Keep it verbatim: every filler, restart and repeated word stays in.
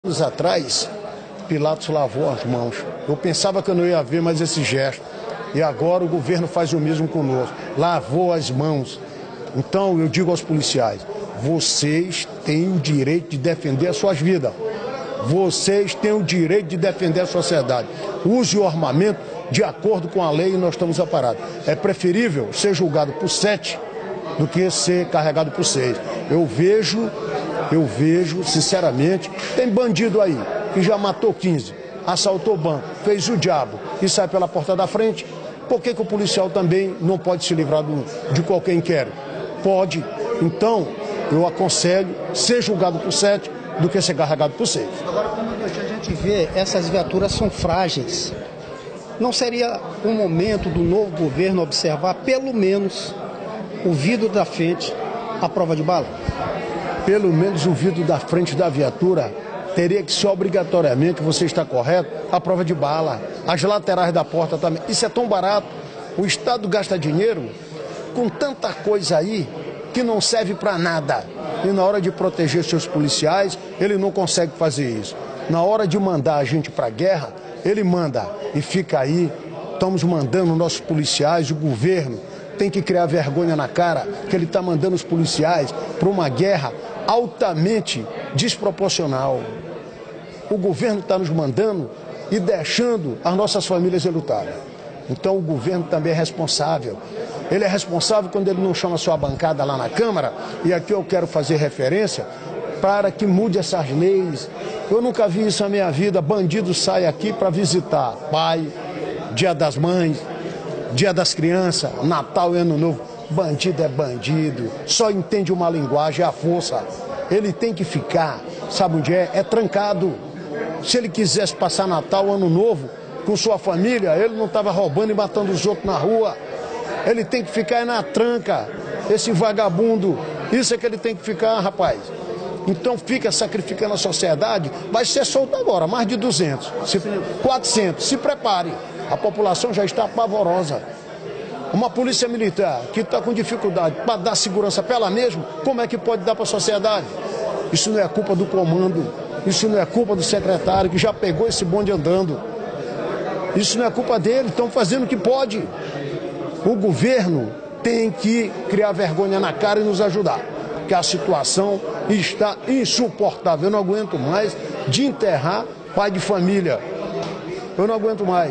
Anos atrás, Pilatos lavou as mãos. Eu pensava que eu não ia ver mais esse gesto. E agora o governo faz o mesmo conosco. Lavou as mãos. Então eu digo aos policiais, vocês têm o direito de defender as suas vidas. Vocês têm o direito de defender a sociedade. Use o armamento de acordo com a lei e nós estamos aparados. É preferível ser julgado por sete do que ser carregado por seis. Eu vejo... Eu vejo, sinceramente, tem bandido aí que já matou quinze, assaltou banco, fez o diabo e sai pela porta da frente. Por que que o policial também não pode se livrar do, de qualquer inquérito? Pode. Então, eu aconselho ser julgado por sete do que ser carregado por seis. Agora, como a gente vê, essas viaturas são frágeis. Não seria um momento do novo governo observar, pelo menos, o vidro da frente à prova de bala? Pelo menos o vidro da frente da viatura teria que ser obrigatoriamente, você está correto, a prova de bala. As laterais da porta também. Isso é tão barato. O Estado gasta dinheiro com tanta coisa aí que não serve para nada. E na hora de proteger seus policiais, ele não consegue fazer isso. Na hora de mandar a gente para a guerra, ele manda e fica aí. Estamos mandando nossos policiais, o governo tem que criar vergonha na cara que ele está mandando os policiais para uma guerra altamente desproporcional. O governo está nos mandando e deixando as nossas famílias lutarem. Então o governo também é responsável. Ele é responsável quando ele não chama sua bancada lá na Câmara, e aqui eu quero fazer referência para que mude essas leis. Eu nunca vi isso na minha vida. Bandido sai aqui para visitar pai, Dia das Mães, Dia das Crianças, Natal e Ano Novo. Bandido é bandido, só entende uma linguagem, a força. Ele tem que ficar, sabe onde é? É trancado. Se ele quisesse passar Natal, Ano Novo com sua família, ele não estava roubando e matando os outros na rua. Ele tem que ficar na tranca, esse vagabundo. Isso é que ele tem que ficar, rapaz. Então fica sacrificando a sociedade. Vai ser solto agora, mais de duzentos, quatrocentos. Se prepare, a população já está pavorosa. Uma polícia militar que está com dificuldade para dar segurança para ela mesma, como é que pode dar para a sociedade? Isso não é culpa do comando, isso não é culpa do secretário que já pegou esse bonde andando. Isso não é culpa dele, estão fazendo o que pode. O governo tem que criar vergonha na cara e nos ajudar, porque a situação está insuportável. Eu não aguento mais de enterrar pai de família. Eu não aguento mais.